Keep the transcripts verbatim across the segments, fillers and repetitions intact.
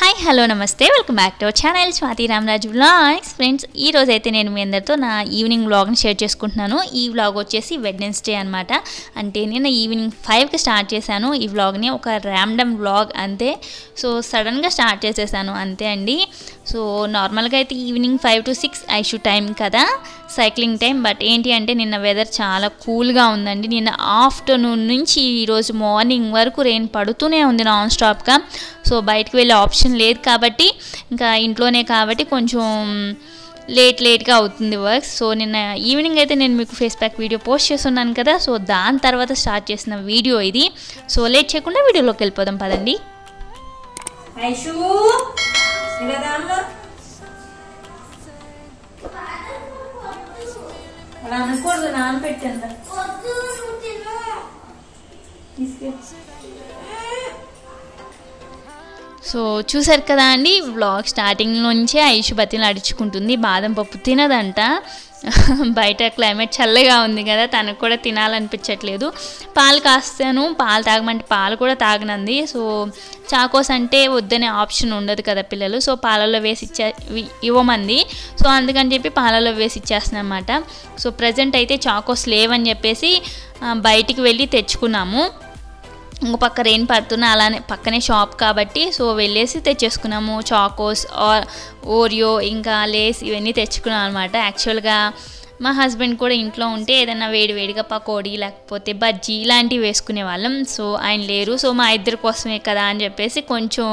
Hi hello నమస్తే welcome back to our channel Swathi Ramaraju vlogs. Friends, ఈ రోజు అయితే నేను మీ అందరితో నా ఈవినింగ్ వ్లాగ్ని షేర్ చేసుకుంటున్నాను. ఈ వ్లాగ్ వచ్చేసి వెడ్నెస్డే అనమాట. అంటే నేను ఈవినింగ్ ఫైవ్కి స్టార్ట్ చేశాను ఈ వ్లాగ్ని. ఒక ర్యాండమ్ వ్లాగ్ అంతే. సో సడన్గా స్టార్ట్ చేసేసాను అంతే అండి. సో నార్మల్గా అయితే evening five to six Aishu time కదా, సైక్లింగ్ టైం. బట్ ఏంటి అంటే నిన్న వెదర్ చాలా కూల్గా ఉందండి. నిన్న ఆఫ్టర్నూన్ నుంచి ఈరోజు మార్నింగ్ వరకు రెయిన్ పడుతూనే ఉంది నాన్ స్టాప్గా. సో బయటకు వెళ్ళే ఆప్షన్ లేదు కాబట్టి ఇంకా ఇంట్లోనే కాబట్టి కొంచెం లేట్ లేట్గా అవుతుంది వర్క్స్. సో నిన్న ఈవినింగ్ అయితే నేను మీకు ఫేస్ ప్యాక్ వీడియో పోస్ట్ చేస్తున్నాను కదా, సో దాని తర్వాత స్టార్ట్ చేసిన వీడియో ఇది. సో లేట్ చేయకుండా వీడియోలోకి వెళ్ళిపోదాం పదండి. ఐషు అలా అనుకోడు, నానబెట్టండి. సో చూసారు కదా అండి, వ్లాగ్ స్టార్టింగ్ నుంచే ఐషు బతిని అడుచుకుంటుంది. బాదం పప్పు తినదంట. బయట క్లైమేట్ చల్లగా ఉంది కదా, తనకు కూడా తినాలనిపించట్లేదు. పాలు కాస్తాను, పాలు తాగమంటే పాలు కూడా తాగనంది. సో చాకోస్ అంటే వద్దనే ఆప్షన్ ఉండదు కదా పిల్లలు. సో పాలలో వేసి ఇచ్చే ఇవ్వమంది. సో అందుకని చెప్పి పాలలో వేసి ఇచ్చేస్తున్నాను అన్నమాట. సో ప్రజెంట్ అయితే చాకోస్ లేవని చెప్పేసి బయటికి వెళ్ళి తెచ్చుకున్నాము. ఇంకో పక్క రెయిన్ పడుతున్నా అలానే పక్కనే షాప్ కాబట్టి సో వెళ్ళేసి తెచ్చేసుకున్నాము. చాకోస్, ఓరియో, ఇంకా లేస్ ఇవన్నీ తెచ్చుకున్నాం అనమాట. యాక్చువల్గా మా హస్బెండ్ కూడా ఇంట్లో ఉంటే ఏదైనా వేడి వేడిగా పకోడీ లేకపోతే బజ్జీ ఇలాంటివి వేసుకునే వాళ్ళం. సో ఆయన లేరు. సో మా ఇద్దరి కోసమే కదా అని చెప్పేసి కొంచెం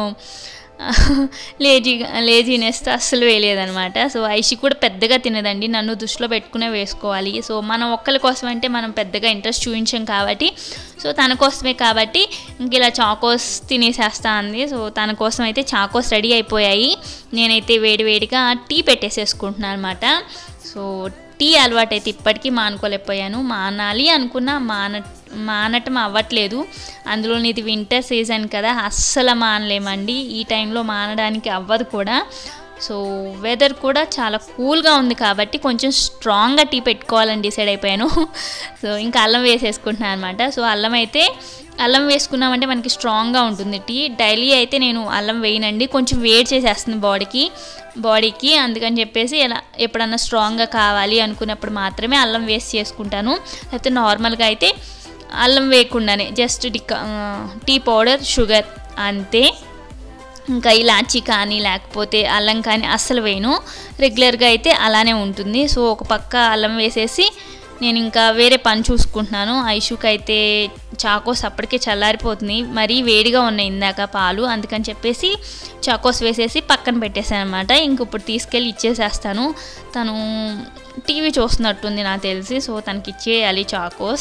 లేజీగా లేజీనెస్తో అస్సలు వేయలేదనమాట. సో ఐషి కూడా పెద్దగా తినదండి, నన్ను దృష్టిలో పెట్టుకునే వేసుకోవాలి. సో మనం ఒక్కరి కోసం అంటే మనం పెద్దగా ఇంట్రెస్ట్ చూపించాం కాబట్టి సో తన కోసమే కాబట్టి ఇంక ఇలా చాకోస్ తినేసేస్తా అంది. సో తన కోసం అయితే చాకోస్ రెడీ అయిపోయాయి. నేనైతే వేడి వేడిగా టీ పెట్టేసేసుకుంటున్నాను అనమాట. సో టీ అలవాటు అయితే ఇప్పటికీ మానుకోలేకపోయాను. మానాలి అనుకున్నా మాన మానటం అవ్వట్లేదు. అందులో ఇది వింటర్ సీజన్ కదా, అస్సలు మానలేమండి. ఈ టైంలో మానడానికి అవ్వదు కూడా. సో వెదర్ కూడా చాలా కూల్గా ఉంది కాబట్టి కొంచెం స్ట్రాంగ్గా టీ పెట్టుకోవాలని డిసైడ్ అయిపోయాను. సో ఇంకా అల్లం వేసేసుకుంటున్నాను అనమాట. సో అల్లం అయితే అల్లం వేసుకున్నామంటే మనకి స్ట్రాంగ్గా ఉంటుంది టీ. డైలీ అయితే నేను అల్లం వేయనండి, కొంచెం వేడి చేసేస్తుంది బాడీకి బాడీకి అందుకని చెప్పేసి ఇలా ఎప్పుడన్నా స్ట్రాంగ్గా కావాలి అనుకున్నప్పుడు మాత్రమే అల్లం వేసి చేసుకుంటాను. లేకపోతే నార్మల్గా అయితే అల్లం వేయకుండానే జస్ట్ డికా టీ పౌడర్, షుగర్ అంతే. ఇంకా ఇలాచీ కానీ లేకపోతే అల్లం కానీ అస్సలు వేయను. రెగ్యులర్గా అయితే అలానే ఉంటుంది. సో ఒక పక్క అల్లం వేసేసి నేను ఇంకా వేరే పని చూసుకుంటున్నాను. ఐషుకి అయితే చాకోస్ అప్పటికే చల్లారిపోతుంది, మరీ వేడిగా ఉన్నాయి ఇందాక పాలు. అందుకని చెప్పేసి చాకోస్ వేసేసి పక్కన పెట్టేశాను అనమాట. ఇంక ఇప్పుడు తీసుకెళ్ళి ఇచ్చేసేస్తాను. తను టీవీ చూస్తున్నట్టుంది నాకు తెలిసి. సో తనకి ఇచ్చేయాలి చాకోస్.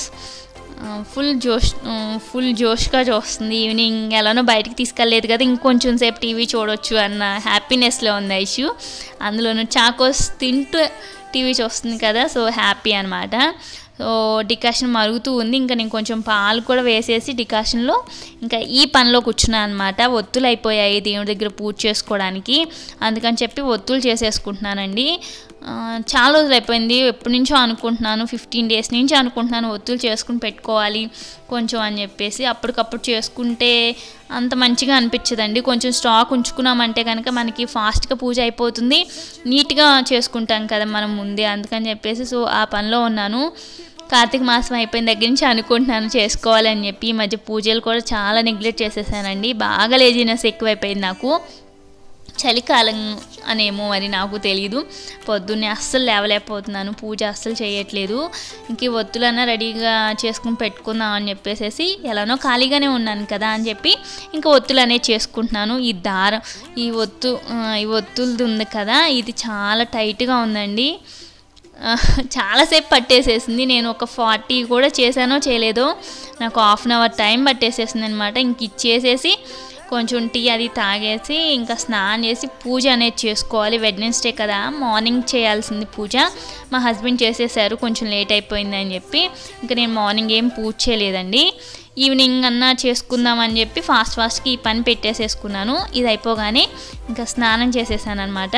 ఫుల్ జోష్ ఫుల్ జోష్గా చూస్తుంది. ఈవినింగ్ ఎలానో బయటికి తీసుకెళ్ళలేదు కదా, ఇంకొంచెం సేపు టీవీ చూడవచ్చు అన్న హ్యాపీనెస్లో ఉంది ఐషు. అందులోనూ చాకోస్ తింటూ టీవీ చూస్తుంది కదా, సో హ్యాపీ అనమాట. సో డికాషన్ మరుగుతూ ఉంది. ఇంకా నేను కొంచెం పాలు కూడా వేసేసి డికాషన్లో ఇంకా ఈ పనిలో కూర్చున్నాను అనమాట. ఒత్తులు అయిపోయాయి దేవుడి దగ్గర పూజ చేసుకోవడానికి, అందుకని చెప్పి ఒత్తులు చేసేసుకుంటున్నానండి. చాలా రోజులు అయిపోయింది, ఎప్పటి నుంచో అనుకుంటున్నాను, ఫిఫ్టీన్ డేస్ నుంచి అనుకుంటున్నాను ఒత్తులు చేసుకుని పెట్టుకోవాలి కొంచెం అని చెప్పేసి. అప్పటికప్పుడు చేసుకుంటే అంత మంచిగా అనిపించదండి. కొంచెం స్టాక్ ఉంచుకున్నామంటే కనుక మనకి ఫాస్ట్గా పూజ అయిపోతుంది, నీట్గా చేసుకుంటాం కదా మనం ముందే. అందుకని చెప్పేసి సో ఆ పనిలో ఉన్నాను. కార్తీక మాసం అయిపోయిన దగ్గర నుంచి అనుకుంటున్నాను చేసుకోవాలని చెప్పి. ఈ మధ్య పూజలు కూడా చాలా నెగ్లెక్ట్ చేసేసానండి. బాగా లేజినెస్ ఎక్కువైపోయింది నాకు. చలికాలం అనేమో మరి నాకు తెలీదు. పొద్దున్నే అస్సలు లేవలేకపోతున్నాను, పూజ అస్సలు చేయట్లేదు. ఇంక ఒత్తులన్నా రెడీగా చేసుకుని పెట్టుకుందాం అని చెప్పేసి ఎలానో ఖాళీగానే ఉన్నాను కదా అని చెప్పి ఇంకా ఒత్తులు అనేది చేసుకుంటున్నాను. ఈ దారం ఈ ఒత్తు ఈ ఒత్తులది ఉంది కదా, ఇది చాలా టైట్గా ఉందండి. చాలాసేపు పట్టేసేసింది. నేను ఒక ఫార్టీ కూడా చేశానో చేయలేదో, నాకు హాఫ్ అన్ అవర్ టైం పట్టేసేసింది అనమాట. ఇంక ఇచ్చేసేసి కొంచెం టీ అది తాగేసి ఇంకా స్నానం చేసి పూజ అనేది చేసుకోవాలి. వెడ్నెస్డే కదా, మార్నింగ్ చేయాల్సింది పూజ. మా హస్బెండ్ చేసేసారు, కొంచెం లేట్ అయిపోయింది అని చెప్పి. ఇంకా నేను మార్నింగ్ ఏం పూజ చేయలేదండి. ఈవినింగ్ అన్నా చేసుకుందామని చెప్పి ఫాస్ట్ ఫాస్ట్కి ఈ పని పెట్టేసేసుకున్నాను. ఇది అయిపోగానే ఇంకా స్నానం చేసేసాను అనమాట.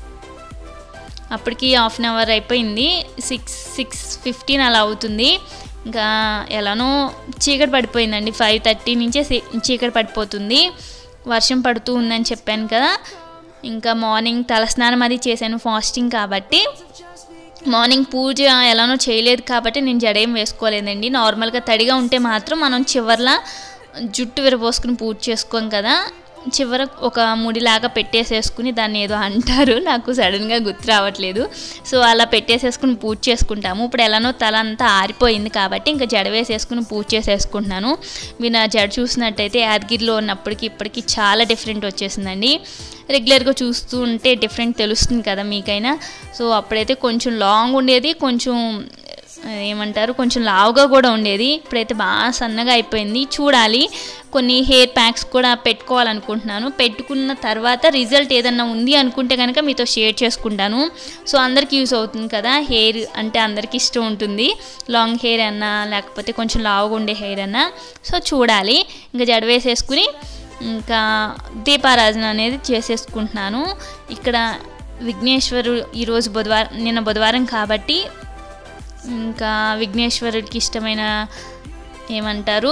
అప్పటికి హాఫ్ అన్ అవర్ అయిపోయింది, సిక్స్ సిక్స్ ఫిఫ్టీన్ అలా అవుతుంది. ఇంకా ఎలానో చీకటి పడిపోయిందండి, ఫైవ్ థర్టీ నుంచే చీకటి పడిపోతుంది, వర్షం పడుతూ ఉందని చెప్పాను కదా. ఇంకా మార్నింగ్ తలస్నానం అది చేశాను ఫాస్టింగ్ కాబట్టి. మార్నింగ్ పూజ ఎలానో చేయలేదు కాబట్టి నేను జడేం వేసుకోలేదండి. నార్మల్గా తడిగా ఉంటే మాత్రం మనం చివర్లా జుట్టు విరబోసుకుని పూజ చేసుకోం కదా, చివర ఒక ముడిలాగా పెట్టేసేసుకుని, దాన్ని ఏదో అంటారు నాకు సడన్గా గుర్తు రావట్లేదు. సో అలా పెట్టేసేసుకుని పూజ చేసుకుంటాము. ఇప్పుడు ఎలానో తల అంతా ఆరిపోయింది కాబట్టి ఇంకా జడ వేసేసుకుని పూజ చేసేసుకుంటున్నాను. మీరు నా జడ చూసినట్టయితే యాదగిరిలో ఉన్నప్పటికీ ఇప్పటికీ చాలా డిఫరెంట్ వచ్చేసిందండి. రెగ్యులర్గా చూస్తూ ఉంటే డిఫరెంట్ తెలుస్తుంది కదా మీకైనా. సో అప్పుడైతే కొంచెం లాంగ్ ఉండేది, కొంచెం ఏమంటారు కొంచెం లావుగా కూడా ఉండేది. ఇప్పుడైతే బాగా సన్నగా అయిపోయింది. చూడాలి, కొన్ని హెయిర్ ప్యాక్స్ కూడా పెట్టుకోవాలనుకుంటున్నాను. పెట్టుకున్న తర్వాత రిజల్ట్ ఏదన్నా ఉంది అనుకుంటే కనుక మీతో షేర్ చేసుకుంటాను. సో అందరికీ యూస్ అవుతుంది కదా, హెయిర్ అంటే అందరికీ ఇష్టం ఉంటుంది, లాంగ్ హెయిర్ అన్నా లేకపోతే కొంచెం లావుగా ఉండే హెయిర్ అన్నా. సో చూడాలి, ఇంకా జడ వేసేసుకుని ఇంకా దీపారాధన అనేది చేసేసుకుంటున్నాను. ఇక్కడ విఘ్నేశ్వరుడు ఈరోజు బుధవారం, నిన్న బుధవారం కాబట్టి ఇంకా విఘ్నేశ్వరుడికి ఇష్టమైన ఏమంటారు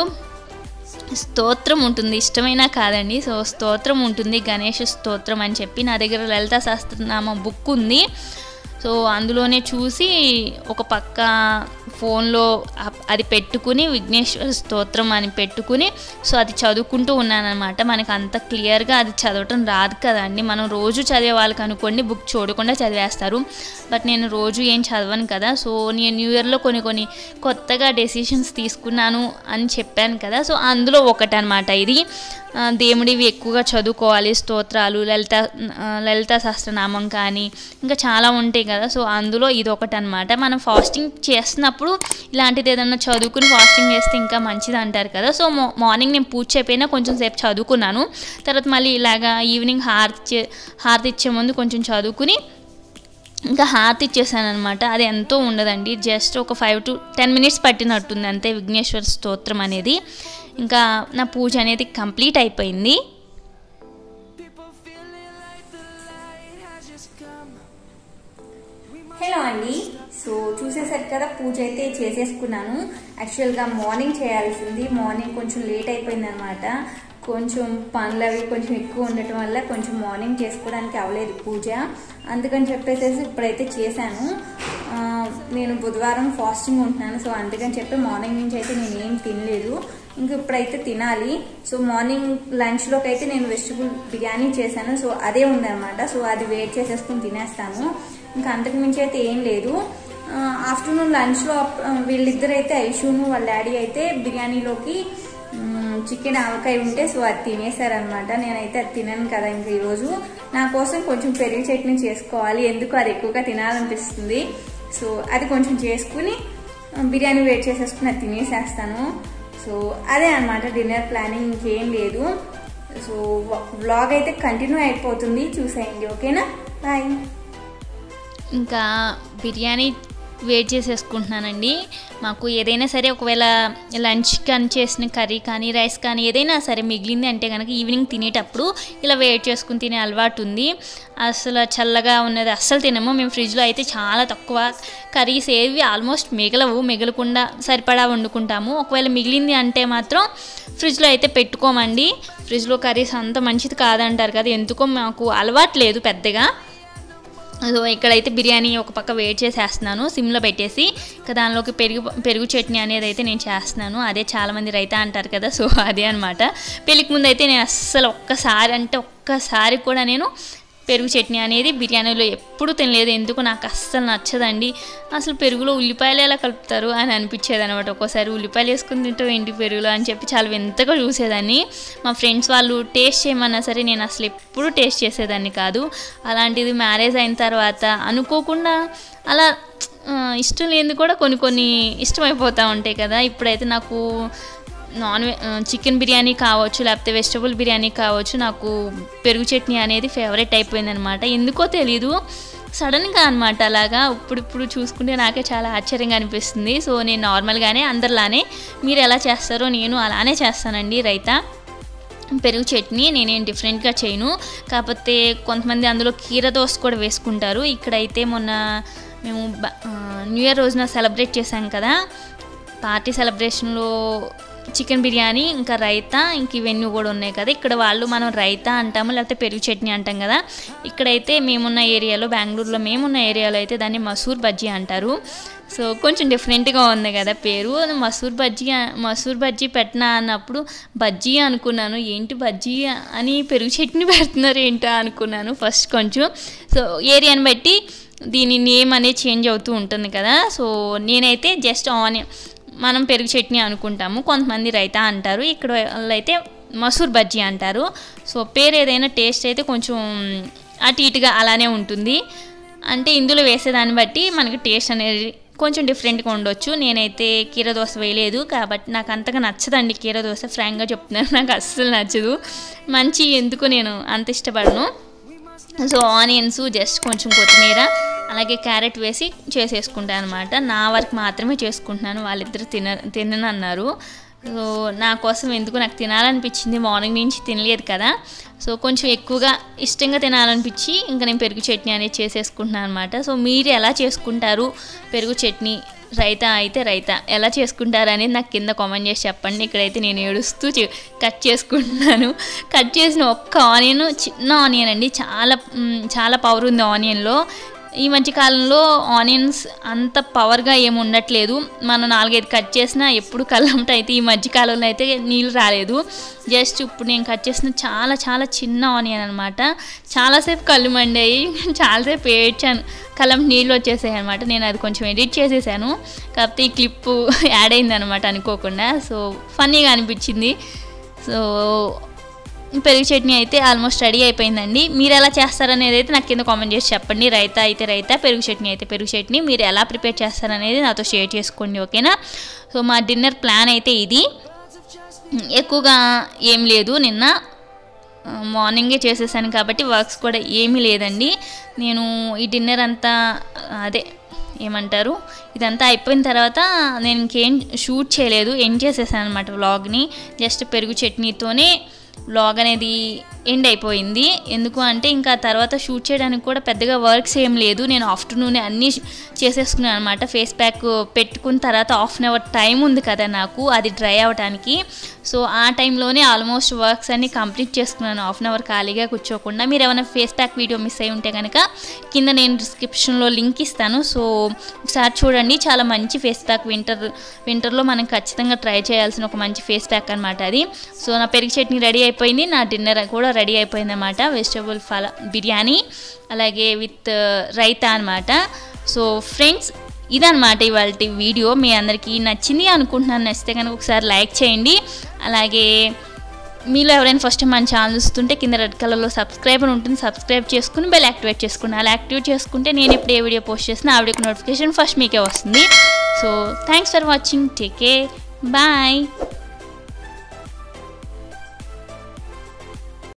స్తోత్రం ఉంటుంది, ఇష్టమైన కాదండి. సో స్తోత్రం ఉంటుంది, గణేష స్తోత్రం అని చెప్పి. నా దగ్గర లలితా సహస్రనామ బుక్ ఉంది. సో అందులోనే చూసి ఒక పక్క ఫోన్లో అది పెట్టుకుని విఘ్నేశ్వర స్తోత్రం అని పెట్టుకుని సో అది చదువుకుంటూ ఉన్నానన్నమాట. మనకు అంత క్లియర్గా అది చదవటం రాదు కదండి. మనం రోజు చదివే వాళ్ళకి అనుకోండి బుక్ చూడకుండా చదివేస్తారు, బట్ నేను రోజు ఏం చదవను కదా. సో నేను న్యూ ఇయర్లో కొన్ని కొన్ని కొత్తగా డెసిషన్స్ తీసుకున్నాను అని చెప్పాను కదా. సో అందులో ఒకటి అనమాట ఇది. దేవుడివి ఎక్కువగా చదువుకోవాలి, స్తోత్రాలు, లలిత లలిత సహస్రనామం కానీ ఇంకా చాలా ఉంటాయి కదా. సో అందులో ఇది ఒకటి అనమాట. మనం ఫాస్టింగ్ చేస్తున్నప్పుడు ఇలాంటిది ఏదన్నా చదువుకుని ఫాస్టింగ్ చేస్తే ఇంకా మంచిది అంటారు కదా. సో మార్నింగ్ నేను పూజ అయిపోయినా కొంచెం సేపు చదువుకున్నాను, తర్వాత మళ్ళీ ఇలాగా ఈవినింగ్ హారతి హారతి ఇచ్చే ముందు కొంచెం చదువుకుని ఇంకా హారతి ఇచ్చేసాను అనమాట. అది ఎంతో ఉండదండి, జస్ట్ ఒక ఫైవ్ టు టెన్ మినిట్స్ పట్టినట్టుంది అంతే విఘ్నేశ్వర స్తోత్రం అనేది. ఇంకా నా పూజ అనేది కంప్లీట్ అయిపోయింది. హలో అండి, సో చూసేసరికి కదా పూజ అయితే చేసేసుకున్నాను. యాక్చువల్గా మార్నింగ్ చేయాల్సింది, మార్నింగ్ కొంచెం లేట్ అయిపోయింది అనమాట. కొంచెం పనులు అవి కొంచెం ఎక్కువ ఉండటం వల్ల కొంచెం మార్నింగ్ చేసుకోవడానికి అవ్వలేదు పూజ, అందుకని చెప్పేసి ఇప్పుడైతే చేశాను. నేను బుధవారం ఫాస్టింగ్ ఉంటున్నాను, సో అందుకని చెప్పి మార్నింగ్ నుంచి అయితే నేను ఏం తినలేదు, ఇంక ఇప్పుడైతే తినాలి. సో మార్నింగ్ లంచ్లోకి అయితే నేను వెజిటబుల్ బిర్యానీ చేశాను, సో అదే ఉందన్నమాట. సో అది వేట్ చేసేసుకుని తినేస్తాను, ఇంకా అంతకు మించి అయితే ఏం లేదు. ఆఫ్టర్నూన్ లంచ్లో వీళ్ళిద్దరైతే ఐషును వాళ్ళ డాడీ అయితే బిర్యానీలోకి చికెన్ ఆవకాయ ఉంటే సో అది తినేసారనమాట. నేనైతే అది తినాను కదా ఇంకా ఈరోజు. నా కోసం కొంచెం పెరుగు చట్నీ చేసుకోవాలి, ఎందుకు అది ఎక్కువగా తినాలనిపిస్తుంది. సో అది కొంచెం చేసుకుని బిర్యానీ వేట్ చేసేసుకుని అది తినేసేస్తాను. సో అదే అనమాట డిన్నర్ ప్లానింగ్, ఇంకేం లేదు. సో వ్లాగ్ అయితే కంటిన్యూ అయిపోతుంది, చూసేయండి, ఓకేనా? బాయ్. ఇంకా బిర్యానీ వెయిట్ చేసేసుకుంటున్నానండి. మాకు ఏదైనా సరే ఒకవేళ లంచ్ కానీ చేసిన కర్రీ కానీ రైస్ కానీ ఏదైనా సరే మిగిలింది అంటే కనుక ఈవినింగ్ తినేటప్పుడు ఇలా వెయిట్ చేసుకుని తినే అలవాటు ఉంది. అసలు చల్లగా ఉన్నది అస్సలు తినము మేము. ఫ్రిడ్జ్లో అయితే చాలా తక్కువ కర్రీస్ ఏవి ఆల్మోస్ట్ మిగలవు, మిగలకుండా సరిపడా వండుకుంటాము. ఒకవేళ మిగిలింది అంటే మాత్రం ఫ్రిడ్జ్లో అయితే పెట్టుకోమండి. ఫ్రిడ్జ్లో కర్రీస్ అంత మంచిది కాదంటారు కదా, ఎందుకో మాకు అలవాటు లేదు పెద్దగా. సో ఇక్కడైతే బిర్యానీ ఒక పక్క వేడి చేసేస్తున్నాను సిమ్లో పెట్టేసి, ఇంకా దానిలోకి పెరుగు పెరుగు చట్నీ అనేది అయితే నేను చేస్తున్నాను. అదే చాలామంది రైతా అంటారు కదా, సో అదే అనమాట. పెళ్ళికి ముందు అయితే నేను అస్సలు ఒక్కసారి అంటే ఒక్కసారి కూడా నేను పెరుగు చట్నీ అనేది బిర్యానీలో ఎప్పుడు తినలేదు, ఎందుకు నాకు అస్సలు నచ్చదండి. అసలు పెరుగులో ఉల్లిపాయలు ఎలా కలుపుతారు అని అనిపించేది అనమాట. ఒక్కోసారి ఉల్లిపాయలు వేసుకుని తింటాం ఏంటి పెరుగులో అని చెప్పి చాలా వింతగా చూసేదాన్ని. మా ఫ్రెండ్స్ వాళ్ళు టేస్ట్ చేయమన్నా సరే నేను అసలు ఎప్పుడు టేస్ట్ చేసేదాన్ని కాదు. అలాంటిది మ్యారేజ్ అయిన తర్వాత అనుకోకుండా అలా ఇష్టం లేనిది కూడా కొన్ని కొన్ని ఇష్టమైపోతూ ఉంటాయి కదా. ఇప్పుడైతే నాకు నాన్ వెజ్ చికెన్ బిర్యానీ కావచ్చు లేకపోతే వెజిటబుల్ బిర్యానీ కావచ్చు, నాకు పెరుగు చట్నీ అనేది ఫేవరెట్ అయిపోయిందనమాట. ఎందుకో తెలీదు, సడన్గా అనమాట. అలాగా ఇప్పుడిప్పుడు చూసుకుంటే నాకే చాలా ఆశ్చర్యంగా అనిపిస్తుంది. సో నేను నార్మల్గానే అందరిలానే మీరు ఎలా చేస్తారో నేను అలానే చేస్తానండి. రైతా పెరుగు చట్నీ నేనేం డిఫరెంట్గా చేయను, కాకపోతే కొంతమంది అందులో కీర దోస కూడా వేసుకుంటారు. ఇక్కడైతే మొన్న మేము న్యూ ఇయర్ రోజున సెలబ్రేట్ చేశాం కదా పార్టీ సెలబ్రేషన్లో చికెన్ బిర్యానీ ఇంకా రైతా ఇంక ఇవన్నీ కూడా ఉన్నాయి కదా. ఇక్కడ వాళ్ళు మనం రైతా అంటాము లేకపోతే పెరుగు చట్నీ అంటాం కదా. ఇక్కడైతే మేమున్న ఏరియాలో, బెంగళూరులో మేమున్న ఏరియాలో అయితే దాన్ని మసూర్ బజ్జీ అంటారు. సో కొంచెం డిఫరెంట్గా ఉంది కదా పేరు. మసూర్ బజ్జీ మసూర్ బజ్జీ పెట్టినా అన్నప్పుడు బజ్జీ అనుకున్నాను, ఏంటి బజ్జీ అని పెరుగు చట్నీ పెడుతున్నారు ఏంటో అనుకున్నాను ఫస్ట్ కొంచెం. సో ఏరియాని బట్టి దీని నేమ్ అనేది చేంజ్ అవుతూ ఉంటుంది కదా. సో నేనైతే జస్ట్ ఆనియన్ మనం పెరుగు చట్నీ అనుకుంటాము, కొంతమంది రైతా అంటారు, ఇక్కడ అయితే మసూర్ బజ్జీ అంటారు. సో పేరు ఏదైనా టేస్ట్ అయితే కొంచెం అటు ఇటుగా అలానే ఉంటుంది. అంటే ఇందులో వేసేదాన్ని బట్టి మనకి టేస్ట్ అనేది కొంచెం డిఫరెంట్గా ఉండొచ్చు. నేనైతే కీర దోశ వేయలేదు కాబట్టి నాకు అంతగా నచ్చదండి కీర దోశ, ఫ్రాంక్గా చెప్తున్నాను, నాకు అస్సలు నచ్చదు. మంచి ఎందుకు నేను అంత ఇష్టపడను. సో ఆనియన్స్ జస్ట్ కొంచెం కొత్తిమీర అలాగే క్యారెట్ వేసి చేసేసుకుంటాను అనమాట. నా వరకు మాత్రమే చేసుకుంటున్నాను, వాళ్ళిద్దరు తిన తిననన్నారు. సో నా కోసం ఎందుకు నాకు తినాలనిపించింది, మార్నింగ్ నుంచి తినలేదు కదా. సో కొంచెం ఎక్కువగా ఇష్టంగా తినాలనిపించి ఇంకా నేను పెరుగు చట్నీ అనేది చేసేసుకుంటున్నాను అనమాట. సో మీరు ఎలా చేసుకుంటారు పెరుగు చట్నీ, రైతా అయితే రైతా ఎలా చేసుకుంటారు అనేది నాకు కింద కామెంట్ చేసి చెప్పండి. ఇక్కడైతే నేను ఏడుస్తూ కట్ చేసుకుంటున్నాను. కట్ చేసిన ఒక్క ఆనియన్, చిన్న ఆనియన్ అండి, చాలా చాలా పవర్ ఉంది ఆనియన్లో. ఈ మధ్య కాలంలో ఆనియన్స్ అంత పవర్గా ఏమి ఉండట్లేదు. మనం నాలుగైదు కట్ చేసినా ఎప్పుడు కళ్ళంట అయితే ఈ మధ్య కాలంలో అయితే నీళ్ళు రాలేదు. జస్ట్ ఇప్పుడు నేను కట్ చేసిన చాలా చాలా చిన్న ఆనియన్ అనమాట. చాలాసేపు కళ్ళు మండాయి, చాలాసేపు ఏడ్చాను, కళ్ళం నీళ్ళు వచ్చేసాయి అనమాట. నేను అది కొంచెం ఎడిట్ చేసేసాను, కాకపోతే ఈ క్లిప్పు యాడ్ అయింది అనమాట అనుకోకుండా. సో ఫన్నీగా అనిపించింది. సో పెరుగు చట్నీ అయితే ఆల్మోస్ట్ రెడీ అయిపోయిందండి. మీరు ఎలా చేస్తారనేది అయితే నాకు కింద కామెంట్ చేసి చెప్పండి. రైతా అయితే రైతా, పెరుగు చట్నీ అయితే పెరుగు చట్నీ, మీరు ఎలా ప్రిపేర్ చేస్తారనేది నాతో షేర్ చేసుకోండి, ఓకేనా. సో మా డిన్నర్ ప్లాన్ అయితే ఇది. ఎక్కువగా ఏం లేదు, నిన్న మార్నింగే చేసేసాను కాబట్టి వర్క్స్ కూడా ఏమీ లేదండి. నేను ఈ డిన్నర్ అంతా అదే ఏమంటారు ఇదంతా అయిపోయిన తర్వాత నేను ఇంకేం షూట్ చేయలేదు, ఎండ్ చేసేసాను అనమాట వ్లాగ్ని. జస్ట్ పెరుగు చట్నీతోనే వ్లాగ్ అనేది ఎండ్ అయిపోయింది. ఎందుకు అంటే ఇంకా తర్వాత షూట్ చేయడానికి కూడా పెద్దగా వర్క్స్ ఏం లేదు. నేను ఆఫ్టర్నూన్ అన్నీ చేసేసుకున్నాను అనమాట. ఫేస్ ప్యాక్ పెట్టుకున్న తర్వాత హాఫ్ అన్ అవర్ టైం ఉంది కదా నాకు అది డ్రై అవ్వడానికి. సో ఆ టైంలోనే ఆల్మోస్ట్ వర్క్స్ అన్నీ కంప్లీట్ చేసుకున్నాను, హాఫ్ అన్ అవర్ ఖాళీగా కూర్చోకుండా. మీరు ఏమైనా ఫేస్ ప్యాక్ వీడియో మిస్ అయి ఉంటే కనుక కింద నేను డిస్క్రిప్షన్లో లింక్ ఇస్తాను. సో ఒకసారి చూడండి, చాలా మంచి ఫేస్ ప్యాక్. వింటర్ వింటర్లో మనం ఖచ్చితంగా ట్రై చేయాల్సిన ఒక మంచి ఫేస్ ప్యాక్ అనమాట అది. సో నా పెరుగు చట్నీ రెడీ అయిపోయింది, నా డిన్నర్ కూడా రెడీ అయిపోయింది అనమాట. వెజిటబుల్ ఫల బిర్యానీ అలాగే విత్ రైతా అనమాట. సో ఫ్రెండ్స్ ఇదనమాట ఇవాళ వీడియో. మీ అందరికీ నచ్చింది అనుకుంటున్నాను. నచ్చితే కనుక ఒకసారి లైక్ చేయండి. అలాగే మీలో ఎవరైనా ఫస్ట్ టైం మన ఛానల్ చూస్తుంటే కింద రెడ్ కలర్లో సబ్స్క్రైబ్ అని ఉంటుంది, సబ్స్క్రైబ్ చేసుకుని బెల్ యాక్టివేట్ చేసుకుని అలా యాక్టివేట్ చేసుకుంటే నేను ఇప్పుడు ఏ వీడియో పోస్ట్ చేసినా ఆ వీడియోకి నోటిఫికేషన్ ఫస్ట్ మీకే వస్తుంది. So thanks for watching, take care, bye.